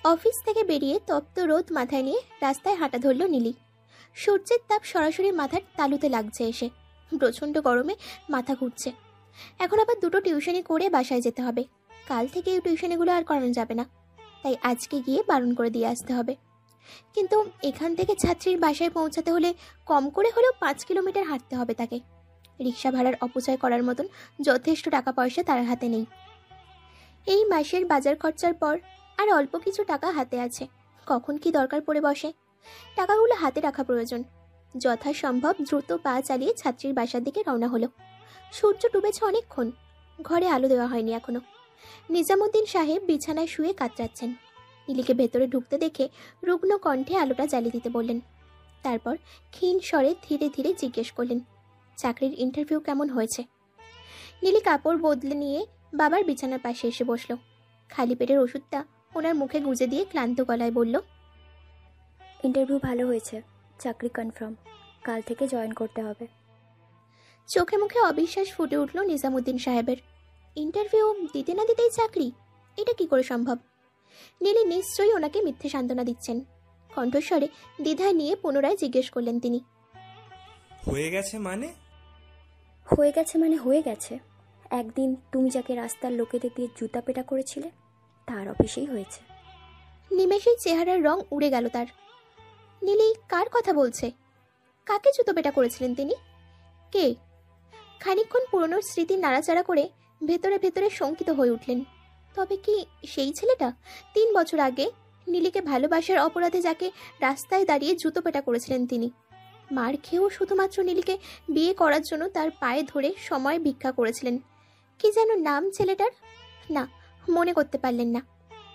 Office থেকে বেরিয়ে তপ্ত রোদ মাথায় নিয়ে রাস্তায় হাঁটা ধরল নীলি। সূর্যের তাপ সরাসরি মাথার তালুতে লাগছে এসে। প্রচণ্ড গরমে মাথা ঘুরছে। এখন আবার দুটো টিউশনি করে বাসায় যেতে হবে। কাল থেকে এই টিউশনিগুলো আর করানো যাবে না, তাই আজকে গিয়ে বারণ করে দিয়ে আসতে হবে। কিন্তু এখান থেকে ছাত্রীর বাসায় পৌঁছাতে হলে কম করে হলেও 5 কিলোমিটার হাঁটতে হবে তাকে। রিক্সা ভাড়ার অপচয় করার মতন যথেষ্ট টাকা পয়সা তার হাতে নেই। এই মাসের বাজার খরচার পর আর অল্প কিছু টাকা হাতে আছে। কখন কি দরকার পড়ে বসে, টাকাগুলো হাতে রাখা প্রয়োজন। যথাসম্ভব দ্রুত পা চালিয়ে ছাত্রীর বাসার দিকে রওনা হলো। সূর্য ডুবেছে অনেকক্ষণ, ঘরে আলো দেওয়া হয়নি এখনো। নিজামুদ্দিন সাহেব বিছানায় শুয়ে কাতরাচ্ছেন। নীলিকে ভেতরে ঢুকতে দেখে রুগ্ন কণ্ঠে আলোটা জ্বালিয়ে দিতে বললেন। তারপর ক্ষীণ স্বরে ধীরে ধীরে জিজ্ঞেস করলেন, চাকরির ইন্টারভিউ কেমন হয়েছে? নীলি কাপড় বদলে নিয়ে বাবার বিছানার পাশে এসে বসল। খালি পেটের ওষুধটা ওনার মুখে গুঁজে দিয়ে ক্লান্ত গলায় বলল, ইন্টারভিউ ভালো হয়েছে, চাকরি কনফার্ম, কাল থেকে জয়েন করতে হবে। চোখে মুখে অবিশ্বাস ফুটে উঠল নিজামুদ্দিন সাহেবের। ইন্টারভিউ দিতে না দিতেই চাকরি? এটা কি করে সম্ভব? নীলি নিশ্চয়ই ওনাকে মিথ্যে সান্ত্বনা দিচ্ছেন। কণ্ঠস্বরে দ্বিধায় নিয়ে পুনরায় জিজ্ঞেস করলেন তিনি, হয়ে গেছে মানে? হয়ে গেছে মানে হয়ে গেছে। একদিন তুমি যাকে রাস্তার লোকেদের দিয়ে জুতা পেটা করেছিলে, তার অফিসেই হয়েছে। নিমেষেই চেহারার রং উড়ে গেল তার। নীলি কার কথা বলছে? কাকে জুতো পেটা করেছিলেন তিনি? কে? খানিকক্ষণ পুরনো স্মৃতি নাড়াচাড়া করে ভেতরে ভেতরে শঙ্কিত হয়ে উঠলেন। তবে কি সেই ছেলেটা 3 বছর আগে নীলিকে ভালোবাসার অপরাধে যাকে রাস্তায় দাঁড়িয়ে জুতো পেটা করেছিলেন তিনি? মার খেয়েও শুধুমাত্র নীলিকে বিয়ে করার জন্য তার পায়ে ধরে সময় ভিক্ষা করেছিলেন। কি যেন নাম ছেলেটার? না, মনে করতে পারলেন না।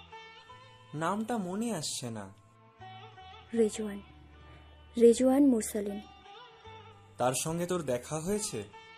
নামটা মনে আসছে না। রেজওয়ান, রেজওয়ান মুরসালিন। তার সঙ্গে তোর দেখা হয়েছে?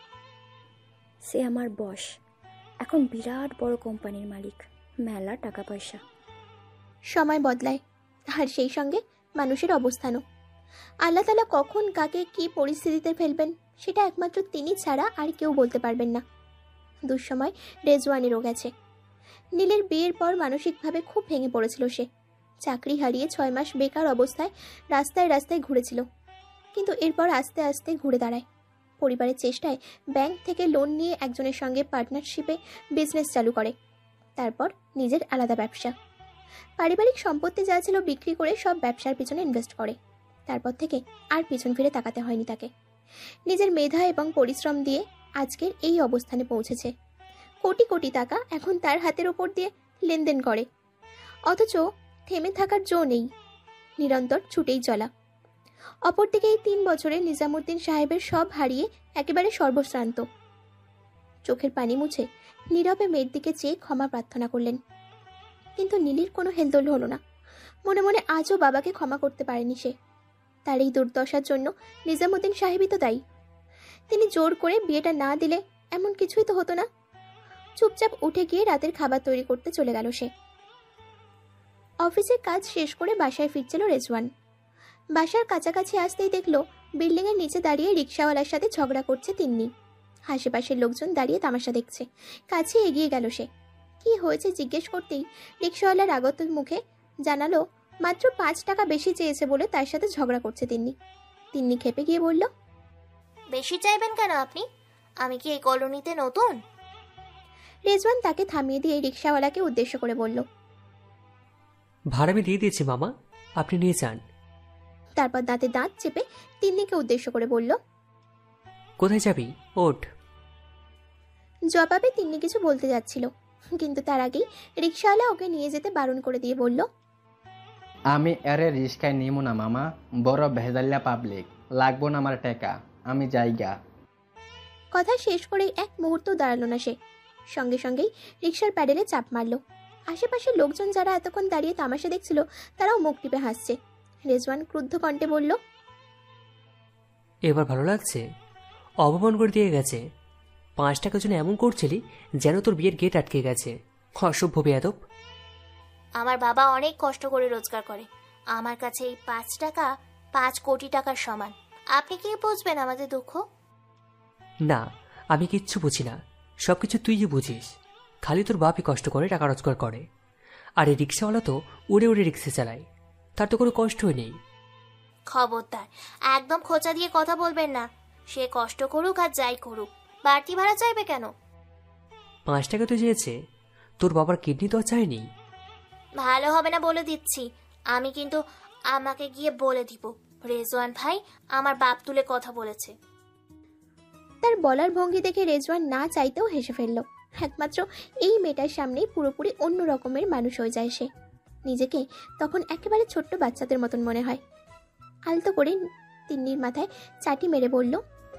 সে আমার বস, এখন বিরাট বড় কোম্পানির মালিক, মেলা টাকা পয়সা। সময় বদলায়, আর সেই সঙ্গে মানুষের অবস্থানও। আল্লাহ তাআলা কখন কাকে কি পরিস্থিতিতে ফেলবেন সেটা একমাত্র তিনি ছাড়া আর কেউ বলতে পারবেন না। দুঃসময় রেজওয়ানেরও গেছে। নীলের বিয়ের পর মানসিকভাবে খুব ভেঙে পড়েছিল সে। চাকরি হারিয়ে 6 মাস বেকার অবস্থায় রাস্তায় রাস্তায় ঘুরেছিল, কিন্তু এরপর আস্তে আস্তে ঘুরে দাঁড়ায়। পরিবারের চেষ্টায় ব্যাংক থেকে লোন নিয়ে একজনের সঙ্গে পার্টনারশিপে বিজনেস চালু করে। তারপর নিজের আলাদা ব্যবসা। পারিবারিক সম্পত্তি যা ছিল বিক্রি করে সব ব্যবসার পিছনে ইনভেস্ট করে। তারপর থেকে আর পিছন ফিরে তাকাতে হয়নি তাকে। নিজের মেধা এবং পরিশ্রম দিয়ে আজকের এই অবস্থানে পৌঁছেছে। কোটি কোটি টাকা এখন তার হাতের ওপর দিয়ে লেনদেন করে, অথচ থেমে থাকার জো নেই, নিরন্তর ছুটেই চলা। অপরদিকে এই 3 বছরে নিজামুদ্দিন সাহেবের সব হারিয়ে একেবারে সর্বশ্রান্ত। চোখের পানি মুছে নীরবে মেয়ের দিকে চেয়ে ক্ষমা প্রার্থনা করলেন। কিন্তু নীলির কোনো হেলদোল হলো না। মনে মনে আজও বাবাকে ক্ষমা করতে পারেনি সে। তার এই দুর্দশার জন্য নিজামুদ্দিন সাহেবই তো দায়ী। তিনি জোর করে বিয়েটা না দিলে এমন কিছুই তো হতো না। চুপচাপ উঠে গিয়ে রাতের খাবার তৈরি করতে চলে গেল সে। অফিসের কাজ শেষ করে বাসায় ফিরছিল রেজওয়ান। বাসার কাছাকাছি আসতেই দেখলো বিল্ডিংয়ের নিচে দাঁড়িয়ে রিক্সাওয়ালার সাথে ঝগড়া করছে তিন্নি। আশেপাশের লোকজন দাঁড়িয়ে তামাশা দেখছে। কাছে এগিয়ে গেল সে। কি হয়েছে জিজ্ঞেস করতেই রিক্সাওয়ালার আগত মুখে জানালো মাত্র 5 টাকা বেশি চেয়েছে বলে তার সাথে ঝগড়া করছে তিন্নি। তিন্নি খেপে গিয়ে বলল, বেশি চাইবেন কেন আপনি? আমি কি এই কলোনিতে নতুন? রেজওয়ান তাকে থামিয়ে দিয়ে রিক্সাওয়ালাকে উদ্দেশ্য করে বলল, ভাড়া আমি দিয়ে দিয়েছি মামা, আপনি নিয়ে যান। তারপর দাঁতে দাঁত চেপে তিন্নিকে উদ্দেশ্য করে বলল, কোথায় যাবি, ওঠ। জবাবে তিন্নি কিছু বলতে যাচ্ছিল, কিন্তু তার আগেই রিক্সাওয়ালা ওকে নিয়ে যেতে বারণ করে দিয়ে বলল, আমি এরে রিস্কায় নিমু না মামা, বড় ভেজাল্লা পাবলিক, লাগবো না আমার টাকা, আমি যাইগা। কথা শেষ করেই এক মুহূর্ত দাঁড়ালো না সে। সঙ্গে সঙ্গেই রিক্সার প্যাডেলে চাপ মারল। আশেপাশের লোকজন যারা এতক্ষণ দাঁড়িয়ে তামাশা দেখছিল তারাও মুখ টিপে হাসছে। রেজওয়ান ক্রুদ্ধ কণ্ঠে বলল, এবার ভালো লাগছে? অপমান করে দিয়ে গেছে। 5 টাকার জন্য এমন করছিলি যেন তোর বিয়ের গেট আটকে গেছে। অসভ্য বেয়াদব। আমার বাবা অনেক কষ্ট করে রোজগার করে। আমার কাছে এই 5 টাকা 5 কোটি টাকার সমান। আপনি কি বুঝবেন আমাদের দুঃখ? না, আমি কিচ্ছু বুঝি না। সবকিছু তুই যে বুঝিস। খালি তোর বাপই কষ্ট করে টাকা রোজগার করে, আর এই রিক্সাওয়ালা তো উড়ে উড়ে রিক্সা চালায়, তার তো কোনো কষ্টই নেই। খবরদার, একদম খোঁচা দিয়ে কথা বলবেন না। সে কষ্ট করুক আর যাই করুক, বাড়তি ভাড়া চাইবে কেন? 5 টাকা তো চেয়েছে, তোর বাবার কিডনি তো আর চায়নি। ভালো হবে না বলে দিচ্ছি। আমি কিন্তু আমাকে গিয়ে বলে দিব রেজওয়ান ভাই আমার বাপ তুলে কথা বলেছে। তার বলার ভঙ্গি দেখে রেজওয়ান না চাইতেও হেসে ফেলল। একমাত্র এই মেয়েটার সামনেই পুরোপুরি অন্য রকমের মানুষ হয়ে যায় সে। নিজেকে তখন একেবারে ছোট্ট বাচ্চাদের মতন মনে হয়। আলতো করে তিন্নির মাথায় চাটি মেরে বলল,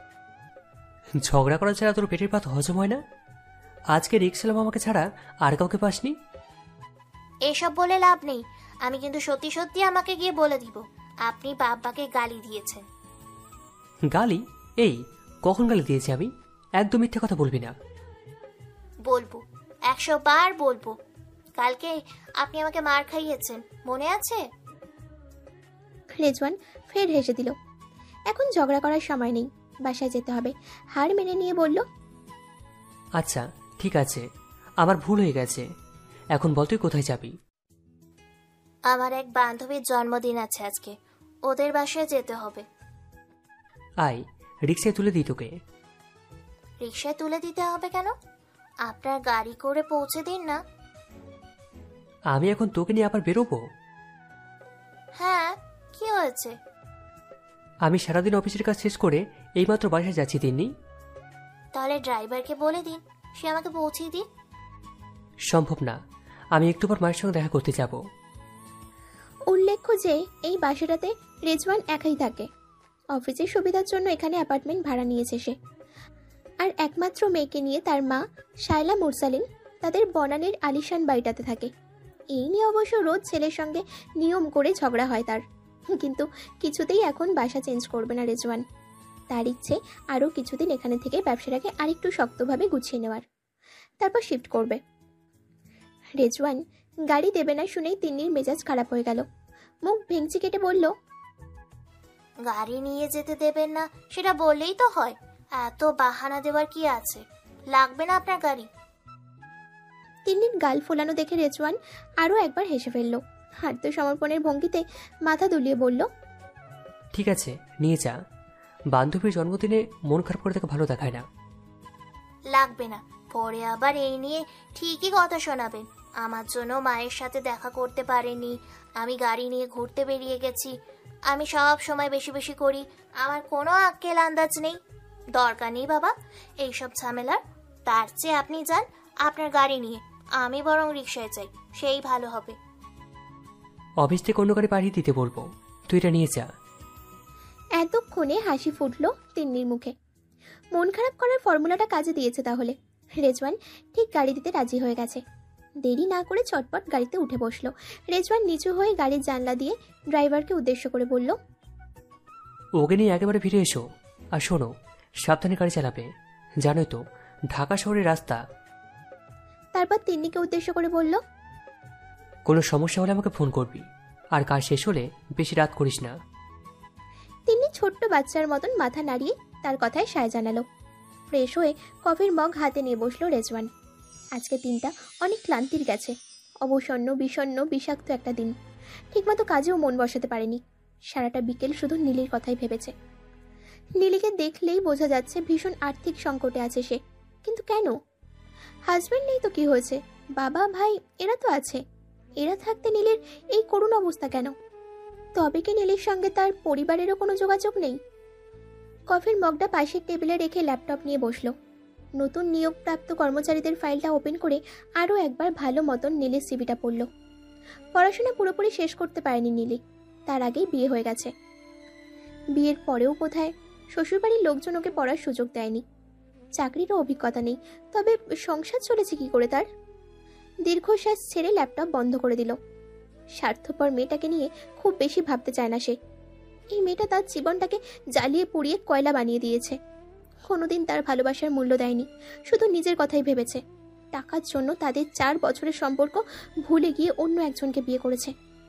ঝগড়া করা ছাড়া তোর পেটের ভাত হজম হয় না? আজকে রিক্সালাম আমাকে ছাড়া আর কাউকে পাসনি? এসব বলে লাভ নেই। আমি কিন্তু সত্যি সত্যি আমাকে গিয়ে বলে দিব আপনি বাবাকে গালি দিয়েছেন। গালি? এই কখন গালি দিয়েছি আমি? একদম মিথ্যে কথা বলবি না। বলবো, 100 বার বলবো। কালকে আপনি আমাকে মার খাইয়েছেন, মনে আছে? রেজওয়ান ফের হেসে দিল। এখন ঝগড়া করার সময় নেই, বাসায় যেতে হবে। হার মেনে নিয়ে বলল, আচ্ছা ঠিক আছে, আমার ভুল হয়ে গেছে। এখন বল তুই কোথায় যাবি? আমার এক বান্ধবীর জন্মদিন আছে আজকে, ওদের বাসায় যেতে হবে। আয়, রিক্সায় তুলে দিই তোকে। রিকশায় তুলে দিতে হবে কেন? আপনার গাড়ি করে পৌঁছে দিন না। আমি এখন তোকে নিয়ে আবার বেরোবো? হ্যাঁ, কি হয়েছে? আমি সারাদিন অফিসের কাজ শেষ করে এইমাত্র বাসায় যাচ্ছি তিন্নি। তাহলে ড্রাইভারকে বলে দিন সে আমাকে পৌঁছে দিন। সম্ভব না, আমি একটু পর মায়ের সঙ্গে দেখা করতে যাব। উল্লেখ্য যে এই বাসাটাতে রেজওয়ান একাই থাকে। অফিসের সুবিধার জন্য এখানে অ্যাপার্টমেন্ট ভাড়া নিয়েছে সে। আর একমাত্র মেয়েকে নিয়ে তার মা শায়লা মুরসালিন তাদের বনানীর আলিশান বাড়িটাতে থাকে। এই নিয়ে অবশ্য রোজ ছেলের সঙ্গে নিয়ম করে ঝগড়া হয় তার, কিন্তু কিছুতেই এখন বাসা চেঞ্জ করবে না রেজওয়ান। তার ইচ্ছে আরও কিছুদিন এখানে থেকে ব্যবসাটাকে আরেকটু শক্তভাবে গুছিয়ে নেওয়ার, তারপর শিফট করবে। রেজওয়ান গাড়ি দেবে না শুনেই তিন্নির মেজাজ খারাপ হয়ে গেল। মুখ ভেঙচি কেটে বলল, গাড়ি নিয়ে যেতে দেবেন না সেটা বললেই তো হয়, এত বাহানা দেওয়ার কি আছে? লাগবে না আপনার গাড়ি। তিন্নির গাল ফোলানো দেখে রেজওয়ান আরও একবার হেসে ফেলল। আত্মসমর্পণের ভঙ্গিতে মাথা দুলিয়ে বলল, ঠিক আছে নিয়ে যা। বান্ধবীর জন্মদিনে মন খারাপ করে তাকে ভালো দেখায় না। লাগবে না, পরে আবার এই নিয়ে ঠিকই কথা শোনাবেন। আমার জন্য মায়ের সাথে দেখা করতে পারেননি, আমি গাড়ি নিয়ে ঘুরতে বেরিয়ে গেছি, আমি সব সময় বেশি বেশি করি, আমার কোনো আক্কেল আন্দাজ নেই। দরকার নেই বাবা এইসব ঝামেলার। তার চেয়ে আপনি যান আপনার গাড়ি নিয়ে, আমি বরং রিকশায় যাই, সেই ভালো হবে। অফিস থেকে অন্য গাড়ি পাঠিয়ে দিতে বলবো, তুই এটা নিয়ে যা। এতক্ষণে হাসি ফুটল তিন্নির মুখে। মন খারাপ করার ফর্মুলাটা কাজে দিয়েছে তাহলে। রেজওয়ান ঠিক গাড়ি দিতে রাজি হয়ে গেছে। দেরি না করে চটপট গাড়িতে উঠে বসলো। রেজওয়ান নিচু হয়ে গাড়ির জানলা দিয়ে ড্রাইভারকে উদ্দেশ্য করে বলল, ওকে নিয়ে একেবারে ফিরে এসো। আর শোনো, সাবধানে গাড়ি চালাবে, জানোই তো ঢাকা শহরের রাস্তা। তারপর তিন্নিকে উদ্দেশ্য করে বলল, কোনো সমস্যা হলে আমাকে ফোন করবি, আর কাজ শেষ হলে বেশি রাত করিস না। তিন্নি ছোট্ট বাচ্চার মতন মাথা নাড়িয়ে তার কথায় সায় জানালো। ফ্রেশ হয়ে কফির মগ হাতে নিয়ে বসলো রেজওয়ান। আজকে দিনটা অনেক ক্লান্তির গেছে। অবসন্ন বিষণ্ণ বিষাক্ত একটা দিন। ঠিকমতো কাজেও মন বসাতে পারেনি। সারাটা বিকেল শুধু নীলির কথাই ভেবেছে। নীলিকে দেখলেই বোঝা যাচ্ছে ভীষণ আর্থিক সংকটে আছে সে, কিন্তু কেন? হাজবেন্ড নেই তো কি হয়েছে, বাবা ভাই এরা তো আছে। এরা থাকতে নীলের এই করুণ অবস্থা কেন? তবে কি নীলের সঙ্গে তার পরিবারেরও কোনো যোগাযোগ নেই? কফির মগটা পাশের টেবিলে রেখে ল্যাপটপ নিয়ে বসলো। নতুন নিয়োগপ্রাপ্ত কর্মচারীদের ফাইলটা ওপেন করে আরও একবার ভালো মতন নীলের সিভিটা পড়ল। পড়াশোনা পুরোপুরি শেষ করতে পারেনি নীলি, তার আগেই বিয়ে হয়ে গেছে। বিয়ের পরেও কোথায় শ্বশুরবাড়ির লোকজন ওকে পড়ার সুযোগ দেয়নি। চাকরিরও অভিজ্ঞতা নেই, তবে সংসার চলেছে কি করে তার? দীর্ঘশ্বাস ছেড়ে ল্যাপটপ বন্ধ করে দিল। স্বার্থপর মেয়েটাকে নিয়ে খুব বেশি ভাবতে চায় না সে। এই মেয়েটা তার জীবনটাকে জ্বালিয়ে পুড়িয়ে কয়লা বানিয়ে দিয়েছে। কোনোদিন তার ভালোবাসার মূল্য দেয়নি, শুধু নিজের কথাই ভেবেছে। টাকার জন্য তাদের 4 বছরের সম্পর্ক ভুলে গিয়ে অন্য একজনকে বিয়ে করেছে।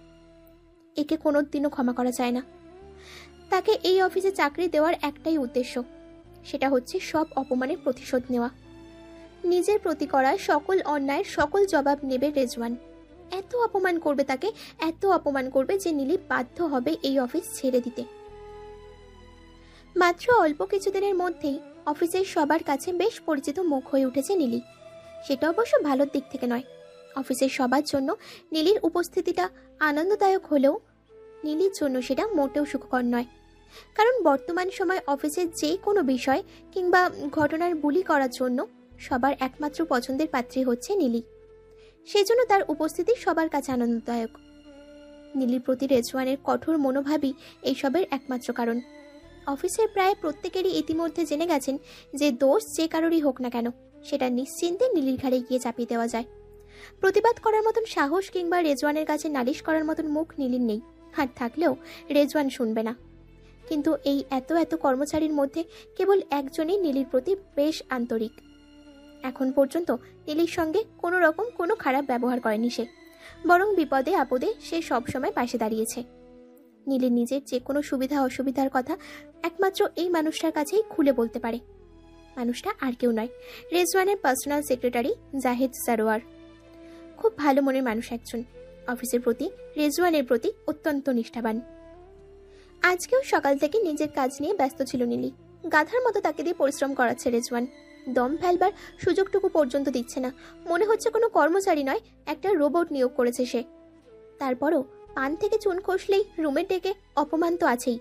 একে কোনোদিনও ক্ষমা করা যায় না। তাকে এই অফিসে চাকরি দেওয়ার একটাই উদ্দেশ্য, সেটা হচ্ছে সব অপমানের প্রতিশোধ নেওয়া। নিজের প্রতি করা সকল অন্যায়ের সকল জবাব নেবে রেজওয়ান। এত অপমান করবে তাকে, এত অপমান করবে যে নীলি বাধ্য হবে এই অফিস ছেড়ে দিতে। মাত্র অল্প কিছুদিনের মধ্যেই অফিসের সবার কাছে বেশ পরিচিত মুখ হয়ে উঠেছে নীলি। সেটা অবশ্য ভালোর দিক থেকে নয়। অফিসের সবার জন্য নীলির উপস্থিতিটা আনন্দদায়ক হলেও নীলির জন্য সেটা মোটেও সুখকর নয়। কারণ বর্তমান সময় অফিসের যে কোনো বিষয় কিংবা ঘটনার বুলি করার জন্য সবার একমাত্র পছন্দের পাত্রী হচ্ছে নীলি। সেজন্য তার উপস্থিতি সবার কাছে আনন্দদায়ক। নীলির প্রতি রেজওয়ানের কঠোর মনোভাবই এইসবের একমাত্র কারণ। অফিসের প্রায় প্রত্যেকেরই ইতিমধ্যে জেনে গেছেন যে দোষ যে কারোরই হোক না কেন সেটা নিশ্চিন্তে নীলির ঘাড়ে গিয়ে চাপিয়ে দেওয়া যায়। প্রতিবাদ করার মতন সাহস কিংবা রেজওয়ানের কাছে নালিশ করার মতন মুখ নীলির নেই, আর থাকলেও রেজওয়ান শুনবে না। কিন্তু এই এত এত কর্মচারীর মধ্যে কেবল একজনই নীলির প্রতি বেশ আন্তরিক। এখন পর্যন্ত নীলির সঙ্গে কোনো রকম কোনো খারাপ ব্যবহার করেনি সে, বরং বিপদে আপদে সে সবসময় পাশে দাঁড়িয়েছে। নীলির নিজের যে কোনো সুবিধা অসুবিধার কথা একমাত্র এই মানুষটার কাছেই খুলে বলতে পারে। মানুষটা আর কেউ নয়, রেজওয়ানের পার্সোনাল সেক্রেটারি জাহিদ সারোয়ার। খুব ভালো মনের মানুষ একজন, অফিসের প্রতি রেজওয়ানের প্রতি অত্যন্ত নিষ্ঠাবান। আজকেও সকাল থেকে নিজের কাজ নিয়ে ব্যস্ত ছিল নীলি। গাধার মতো তাকে দিয়ে পরিশ্রম করাচ্ছে রেজওয়ান। দম ফেলবার সুযোগটুকু পর্যন্ত দিচ্ছে না। মনে হচ্ছে কোনো কর্মচারী নয়, একটা রোবট নিয়োগ করেছে সে। তারপরও পান থেকে চুন খসলেই রুমে ডেকে অপমান তো আছেই।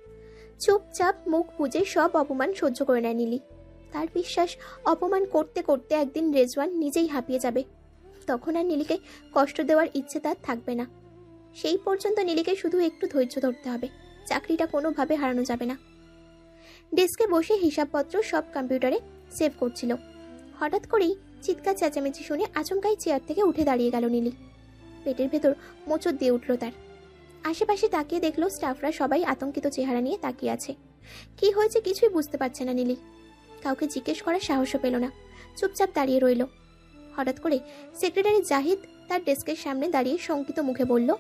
চুপচাপ মুখ বুজে সব অপমান সহ্য করে নেয় নীলি। তার বিশ্বাস অপমান করতে করতে একদিন রেজওয়ান নিজেই হাঁপিয়ে যাবে। তখন আর নীলিকে কষ্ট দেওয়ার ইচ্ছে তার থাকবে না। সেই পর্যন্ত নীলিকে শুধু একটু ধৈর্য ধরতে হবে। চাকরিটা কোনোভাবে হারানো যাবে না। ডেস্কে বসে হিসাবপত্র সব কম্পিউটারে সেভ করছিল। হঠাৎ করেই চিৎকার চেঁচামেচি শুনে আচমকাই চেয়ার থেকে উঠে দাঁড়িয়ে গেল নীলি। পেটের ভেতর মোচড় দিয়ে উঠল তার। আশেপাশে তাকিয়ে দেখলো স্টাফরা সবাই আতঙ্কিত চেহারা নিয়ে তাকিয়ে আছে। কি হয়েছে কিছুই বুঝতে পারছে না নীলি। কাউকে জিজ্ঞেস করার সাহসও পেল না, চুপচাপ দাঁড়িয়ে রইল। হঠাৎ করে সেক্রেটারি জাহিদ তার ডেস্কের সামনে দাঁড়িয়ে শঙ্কিত মুখে বলল,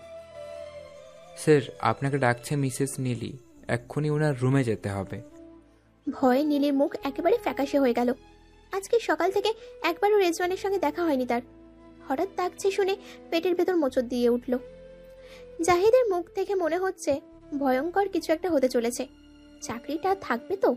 স্যার আপনাকে ডাকছে মিসেস নীলি, এক্ষুনি ওনার রুমে যেতে হবে। ভয়ে নীলির মুখ একেবারে ফ্যাকাশে হয়ে গেল। আজকে সকাল থেকে একবারও রেজওয়ানের সঙ্গে দেখা হয়নি তার। হঠাৎ ডাকছে শুনে পেটের ভেতর মোচড় দিয়ে উঠল। জাহিদের মুখ থেকে মনে হচ্ছে ভয়ঙ্কর কিছু একটা হতে চলেছে। চাকরিটা থাকবে তো?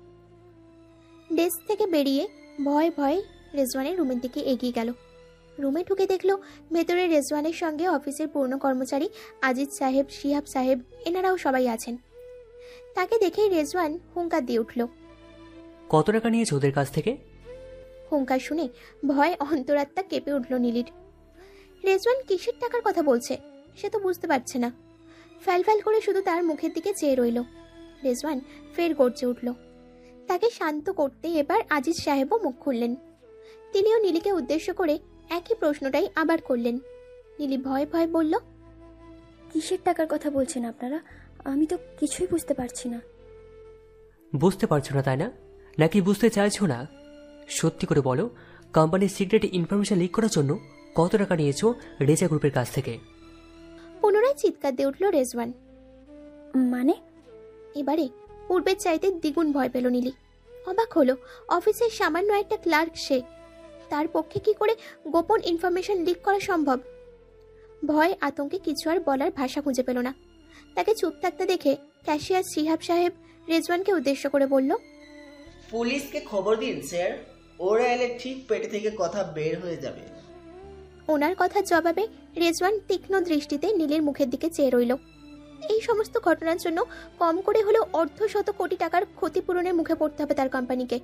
ডেস্ক থেকে বেরিয়ে ভয়ে ভয়ে রেজওয়ানের রুমের দিকে এগিয়ে গেল। রুমে ঢুকে দেখল ভেতরে রেজওয়ানের সঙ্গে অফিসের পূর্ণ কর্মচারী আজিজ সাহেব, শিহাব সাহেব, এনারাও সবাই আছেন। তাকে দেখেই রেজওয়ান হুঙ্কার দিয়ে উঠল। কত টাকা নিয়েছে ওদের কাছ থেকে? হুঙ্কার শুনে ভয় অন্তরাত্মা কেঁপে উঠল নীলির। রেজওয়ান কিসের টাকার কথা বলছে সে তো বুঝতে পারছে না। ফ্যাল করে শুধু তার মুখের দিকে চেয়ে রইল। রেজওয়ান ফের গর্জে উঠল। তাকে শান্ত করতে এবার আজিজ সাহেবও মুখ খুললেন। তিনিও নীলিকে উদ্দেশ্য করে একই প্রশ্নটাই আবার করলেন। নীলি ভয় ভয় বলল, কিসের টাকার কথা বলছেন আপনারা? আমি তো কিছুই বুঝতে পারছি না। বুঝতে পারছো না তাই না? নাকি বুঝতে চাইছো না? সত্যি করে বলো, কোম্পানির সিক্রেট ইনফরমেশন লিক করার জন্য কত টাকা নিয়েছো রেজা গ্রুপের কাছ থেকে? পুনরায় চিৎকার দিয়ে উঠল রেজওয়ান। মানে? এবারে পূর্বের চাইতে দ্বিগুণ ভয় পেল নীলি। অবাক হলো, অফিসের সামান্য একটা ক্লার্ক সে, তার পক্ষে কি করে গোপন ইনফরমেশন লিক করা সম্ভব? ভয় আতঙ্কে কিছু আর বলার ভাষা খুঁজে পেল না। তাকে চুপ থাকতে দেখে ক্যাশিয়ার শিহাব সাহেব রেজওয়ানকে উদ্দেশ্য করে বলল, পুলিশকে খবর দিন স্যার, ওরা এলে ঠিক পেটে থেকে কথা বের হয়ে যাবে। ওনার কথার জবাবে রেজওয়ান তীক্ষ্ণ দৃষ্টিতে নীলের মুখের দিকে চেয়ে রইল। এই সমস্ত ঘটনার জন্য কম করে হলেও অর্ধশত কোটি টাকার ক্ষতিপূরণের মুখে পড়তে হবে তার কোম্পানিকে।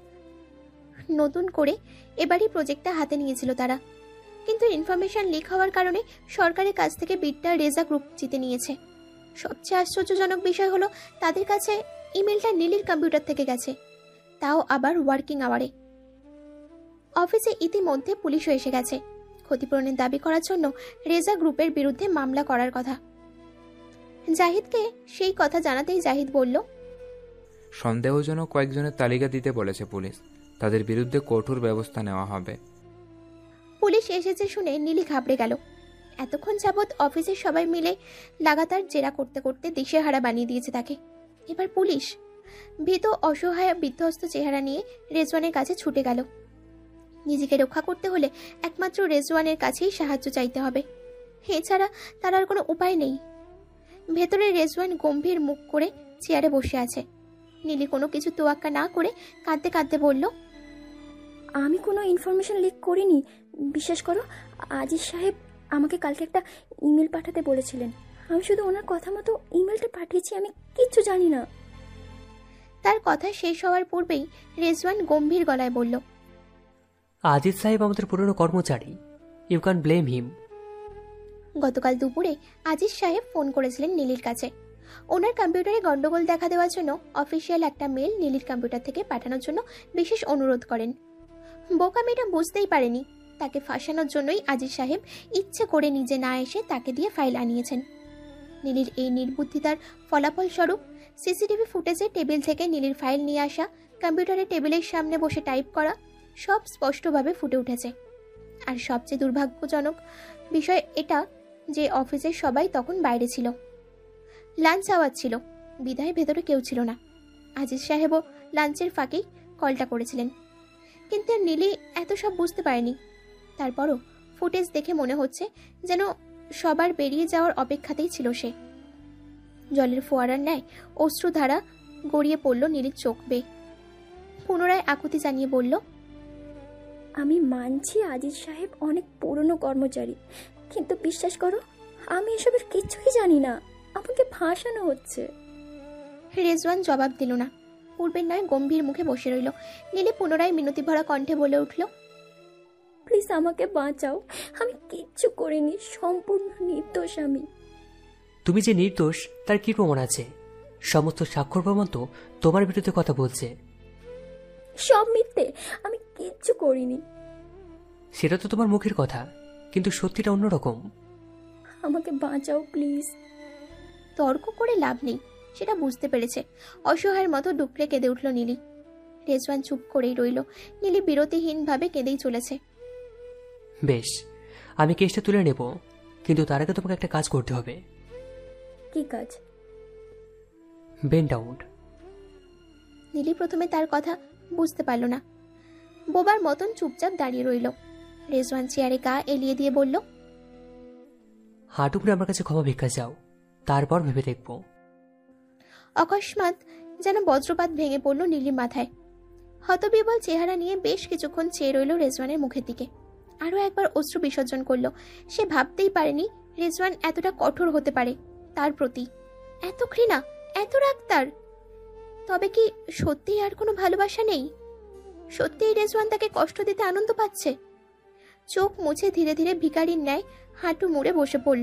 নতুন করে এবারই প্রজেক্টটা হাতে নিয়েছিল তারা, কিন্তু ইনফরমেশন লিক হওয়ার কারণে সরকারের কাছ থেকে বিডটা রেজা গ্রুপ জিতে নিয়েছে। সবচেয়ে আশ্চর্যজনক বিষয় হলো তাদের কাছে ইমেলটা নীলির কম্পিউটার থেকে গেছে, তাও আবার ওয়ার্কিং আওয়ারে। অফিসে ইতিমধ্যে পুলিশও এসে গেছে। ক্ষতিপূরণের দাবি করার জন্য রেজা গ্রুপের বিরুদ্ধে মামলা করার কথা। জাহিদকে সেই কথা জানাতেই জাহিদ বলল, সন্দেহজনক কয়েকজনের তালিকা দিতে বলেছে পুলিশ, তাদের বিরুদ্ধে কঠোর ব্যবস্থা নেওয়া হবে। পুলিশ এসেছে শুনে নীলি ঘাবড়ে গেল। এতক্ষণ যাবৎ অফিসের সবাই মিলে লাগাতার জেরা করতে করতে দিশেহারা বানিয়ে দিয়েছে তাকে। এবার পুলিশ? ভীত অসহায় বিধ্বস্ত চেহারা নিয়ে রেজওয়ানের কাছে ছুটে গেল। নিজেকে রক্ষা করতে হলে একমাত্র রেজওয়ানের কাছেই সাহায্য চাইতে হবে, এছাড়া তার আর কোনো উপায় নেই। ভেতরে রেজওয়ান গম্ভীর মুখ করে চেয়ারে বসে আছে। নীলি কোনো কিছু তোয়াক্কা না করে কাঁদতে কাঁদতে বলল, আমি কোনো ইনফরমেশন লিক করিনি। বিশ্বাস করো, আজিজ সাহেব আমাকে কালকে একটা ইমেল পাঠাতে বলেছিলেন। আমি শুধু ওনার কথা মতো ইমেলটা পাঠিয়েছি, আমি কিচ্ছু জানি না। তার কথা শেষ হওয়ার পূর্বেই রেজওয়ান গম্ভীর গলায় বলল, আজিজ সাহেব আমাদের পুরনো কর্মচারী, ইউ ক্যান ব্লেম হিম। গতকাল দুপুরে আজিজ সাহেব ফোন করেছিলেন নীলির কাছে। ওনার কম্পিউটারে গন্ডগোল দেখা দেওয়ার জন্য অফিসিয়াল একটা মেল নীলির কম্পিউটার থেকে পাঠানোর জন্য বিশেষ অনুরোধ করেন। বোকা মেয়েটা বুঝতেই পারেনি তাকে ফাঁসানোর জন্যই আজিজ সাহেব ইচ্ছে করে নিজে না এসে তাকে দিয়ে ফাইল আনিয়েছেন। নীলির এই নির্বুদ্ধিতার ফলাফল স্বরূপ সিসিটিভি ফুটেজে টেবিল থেকে নীলির ফাইল নিয়ে আসা, কম্পিউটারে টেবিলের সামনে বসে টাইপ করা সব স্পষ্টভাবে ফুটে উঠেছে। আর সবচেয়ে দুর্ভাগ্যজনক বিষয় এটা যে অফিসের সবাই তখন বাইরে ছিল। লাঞ্চ আওয়ার ছিল, বিদায় ভেতরে কেউ ছিল না। আজিজ সাহেবও লাঞ্চের ফাঁকেই কলটা করেছিলেন, কিন্তু নীলি এত সব বুঝতে পারেনি। তারপরও ফুটেজ দেখে মনে হচ্ছে যেন সবার বেরিয়ে যাওয়ার অপেক্ষাতেই ছিল সে। জলের ফোয়ারার ন্যায় অশ্রুধারা গড়িয়ে পড়ল নীলির চোখ বেয়ে। পুনরায় আকুতি জানিয়ে বলল, আমি মানছি আজিজ সাহেব অনেক পুরনো কর্মচারী, কিন্তু বিশ্বাস করো আমি এসবের কিছুই জানি না। আমাকে ফাঁসানো হচ্ছে। রেজওয়ান জবাব দিল না, পূর্বের নয় গম্ভীর মুখে বসে রইল। নীলি পুনরায় মিনতি ভরা কণ্ঠে বলে উঠল, প্লিজ আমাকে বাঁচাও, আমি কিচ্ছু করিনি, সম্পূর্ণ নির্দোষ আমি। তুমি যে নির্দোষ তার কি প্রমাণ আছে? সমস্ত স্বাক্ষর প্রমাণ তো তোমার বিরুদ্ধে কথা বলছে। সব মিথ্যে, আমি কিচ্ছু করিনি। সেটা তো তোমার মুখের কথা, কিন্তু সত্যিটা অন্যরকম। আমাকে বাঁচাও প্লিজ। তর্ক করে লাভ নেই, সেটা বুঝতে পেরেছে। অসহায়ের মতো ডুকরে কেঁদে উঠল নীলি। রেজওয়ান চুপ করেই রইল। নীলি বিরতিহীনভাবে কেঁদেই চলেছে। বেশ, আমি কেসটা তুলে নেব, কিন্তু তার আগে তোমাকে একটা কাজ করতে হবে। কি কাজ? Bend out. নীলি প্রথমে তার কথা বুঝতে পারল না, বোবার মতন চুপচাপ দাঁড়িয়ে রইল। রেজওয়ান চেয়ারে গা এলিয়ে দিয়ে বলল, হাঁটু করে আমার কাছে ক্ষমা ভিক্ষা যাও, তারপর ভেবে দেখব। অকস্মাৎ যেন বজ্রপাত ভেঙে পড়ল নীলির মাথায়। হতবিবল চেহারা নিয়ে বেশ কিছুক্ষণ চেয়ে রইল রেজওয়ানের মুখের দিকে। আরও একবার অশ্রু বিসর্জন করল। সে ভাবতেই পারেনি রেজওয়ান এতটা কঠোর হতে পারে তার প্রতি। এত ঘৃণা, এত রাগ তার। তবে কি সত্যিই আর কোনো ভালোবাসা নেই? সত্যিই রেজওয়ান তাকে কষ্ট দিতে আনন্দ পাচ্ছে? চোখ মুছে ধীরে ধীরে ভিখারির ন্যায় হাঁটু মুড়ে বসে পড়ল।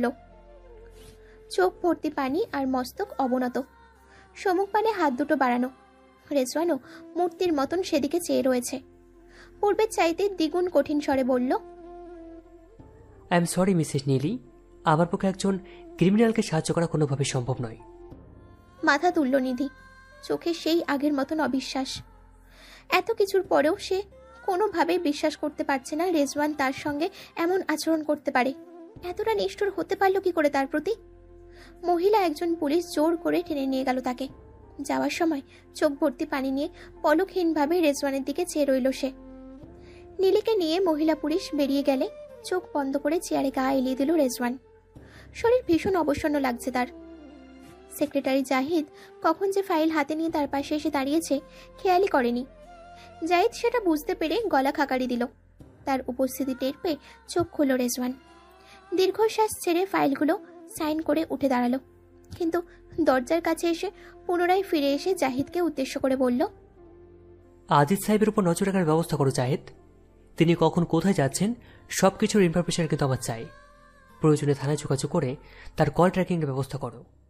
চোখ ভর্তি পানি আর মস্তক অবনত, সম্মুখ পানে হাত দুটো বাড়ানো। রেজওয়ানও মূর্তির মতন সেদিকে চেয়ে রয়েছে। পূর্বের চাইতে দ্বিগুণ কঠিন স্বরে বলল, I am sorry Mrs Nili, আমার পক্ষে একজন ক্রিমিনালকে সাহায্য করা কোনোভাবে সম্ভব নয়। মাথা তুলল নিধি, চোখে সেই আগের মতন অবিশ্বাস। এত কিছুর পরেও সে কোনোভাবেই বিশ্বাস করতে পারছে না রেজওয়ান তার সঙ্গে এমন আচরণ করতে পারে। এতটা নিষ্ঠুর হতে পারল কি করে তার প্রতি? মহিলা একজন পুলিশ জোর করে টেনে নিয়ে গেল তাকে। যাওয়ার সময় চোখ ভর্তি পানি নিয়ে পলকহীনভাবে রেজওয়ানের দিকে চেয়ে রইল সে। নীলিকে নিয়ে মহিলা পুলিশ বেরিয়ে গেলে চোখ বন্ধ করে চেয়ারে গা এলিয়ে দিল রেজওয়ান। শরীর ভীষণ অবসন্ন লাগছে তার। সেক্রেটারি জাহিদ কখন যে ফাইল হাতে নিয়ে তার পাশে এসে দাঁড়িয়েছে খেয়ালই করেনি। জাহিদ সেটা বুঝতে পেরে গলা খাকারি দিল। তার উপস্থিতি টের পেয়ে চোখ খুলল রেজওয়ান। দীর্ঘশ্বাস ছেড়ে ফাইলগুলো সাইন করে উঠে দাঁড়ালো, কিন্তু দরজার কাছে এসে পুনরায় ফিরে এসে জাহিদকে উদ্দেশ্য করে বলল, আজিজ সাহেবের উপর নজর রাখার ব্যবস্থা করো জাহিদ। তিনি কখন কোথায় যাচ্ছেন সবকিছুর ইনফরমেশন কিন্তু আমার চাই। প্রয়োজনে থানায় যোগাযোগ করে তার কল ট্র্যাকিংয়ের ব্যবস্থা করো।